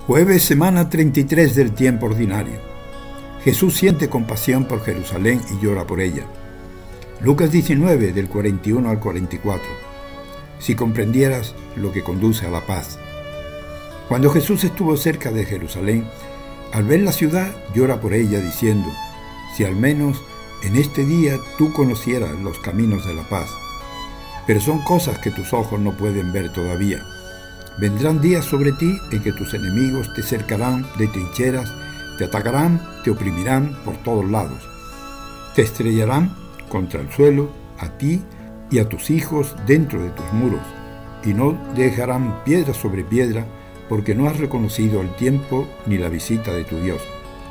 Jueves, semana 33 del tiempo ordinario. Jesús siente compasión por Jerusalén y llora por ella. Lucas 19, del 41 al 44. Si comprendieras lo que conduce a la paz. Cuando Jesús estuvo cerca de Jerusalén, al ver la ciudad, llora por ella, diciendo: si al menos en este día tú conocieras los caminos de la paz. Pero son cosas que tus ojos no pueden ver todavía. Vendrán días sobre ti en que tus enemigos te cercarán de trincheras, te atacarán, te oprimirán por todos lados. Te estrellarán contra el suelo, a ti y a tus hijos dentro de tus muros, y no dejarán piedra sobre piedra, porque no has reconocido el tiempo ni la visita de tu Dios.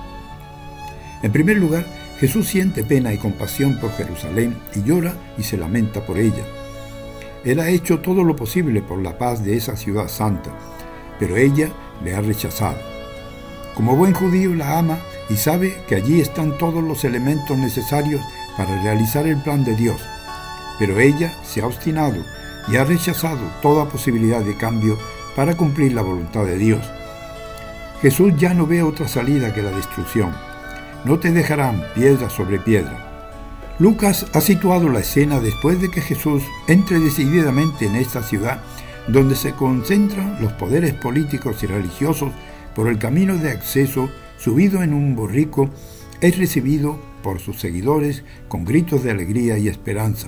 En primer lugar, Jesús siente pena y compasión por Jerusalén y llora y se lamenta por ella. Él ha hecho todo lo posible por la paz de esa ciudad santa, pero ella le ha rechazado. Como buen judío la ama y sabe que allí están todos los elementos necesarios para realizar el plan de Dios, pero ella se ha obstinado y ha rechazado toda posibilidad de cambio para cumplir la voluntad de Dios. Jesús ya no ve otra salida que la destrucción. No te dejarán piedra sobre piedra. Lucas ha situado la escena después de que Jesús entre decididamente en esta ciudad, donde se concentran los poderes políticos y religiosos. Por el camino de acceso, subido en un borrico, es recibido por sus seguidores con gritos de alegría y esperanza.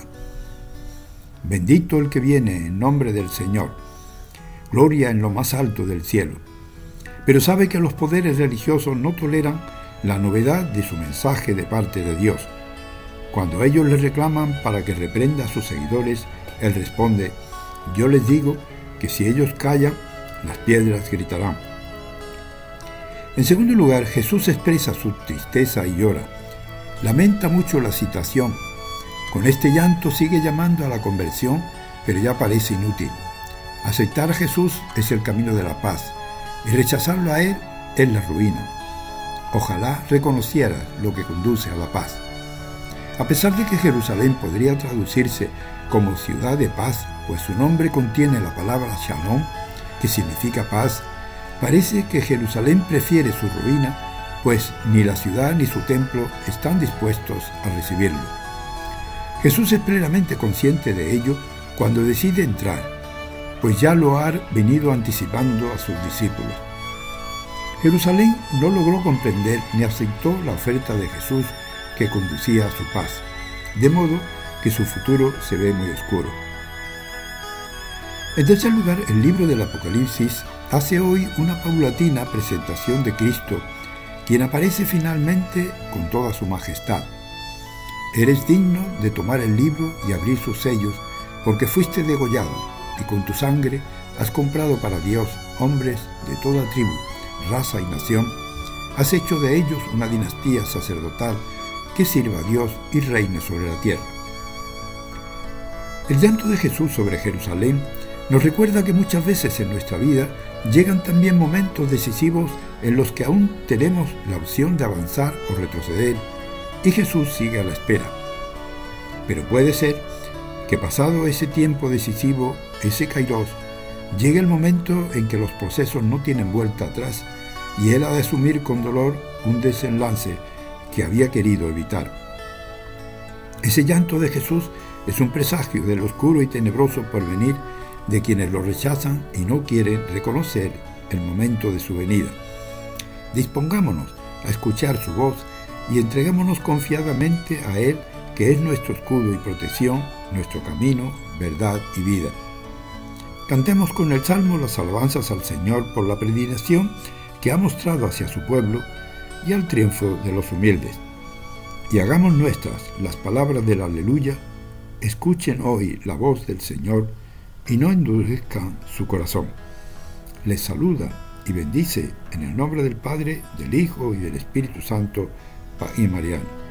Bendito el que viene en nombre del Señor. Gloria en lo más alto del cielo. Pero sabe que los poderes religiosos no toleran la novedad de su mensaje de parte de Dios. Cuando ellos le reclaman para que reprenda a sus seguidores, él responde: yo les digo que si ellos callan, las piedras gritarán. En segundo lugar, Jesús expresa su tristeza y llora. Lamenta mucho la situación. Con este llanto sigue llamando a la conversión, pero ya parece inútil. Aceptar a Jesús es el camino de la paz, y rechazarlo a Él es la ruina. Ojalá reconociera lo que conduce a la paz. A pesar de que Jerusalén podría traducirse como ciudad de paz, pues su nombre contiene la palabra Shalom, que significa paz, parece que Jerusalén prefiere su ruina, pues ni la ciudad ni su templo están dispuestos a recibirlo. Jesús es plenamente consciente de ello cuando decide entrar, pues ya lo ha venido anticipando a sus discípulos. Jerusalén no logró comprender ni aceptó la oferta de Jesús que conducía a su paz, de modo que su futuro se ve muy oscuro. En tercer lugar, el libro del Apocalipsis hace hoy una paulatina presentación de Cristo, quien aparece finalmente con toda su majestad. Eres digno de tomar el libro y abrir sus sellos, porque fuiste degollado, y con tu sangre has comprado para Dios hombres de toda tribu, raza y nación. Has hecho de ellos una dinastía sacerdotal que sirva a Dios y reine sobre la tierra. El llanto de Jesús sobre Jerusalén nos recuerda que muchas veces en nuestra vida llegan también momentos decisivos en los que aún tenemos la opción de avanzar o retroceder, y Jesús sigue a la espera. Pero puede ser que pasado ese tiempo decisivo, ese kairos, llegue el momento en que los procesos no tienen vuelta atrás y Él ha de asumir con dolor un desenlace que había querido evitar. Ese llanto de Jesús es un presagio del oscuro y tenebroso porvenir de quienes lo rechazan y no quieren reconocer el momento de su venida. Dispongámonos a escuchar su voz y entreguémonos confiadamente a Él, que es nuestro escudo y protección, nuestro camino, verdad y vida. Cantemos con el Salmo las alabanzas al Señor por la predilección que ha mostrado hacia su pueblo y al triunfo de los humildes. Y hagamos nuestras las palabras del Aleluya. Escuchen hoy la voz del Señor y no endurezcan su corazón. Les saluda y bendice en el nombre del Padre, del Hijo y del Espíritu Santo, y Mariano.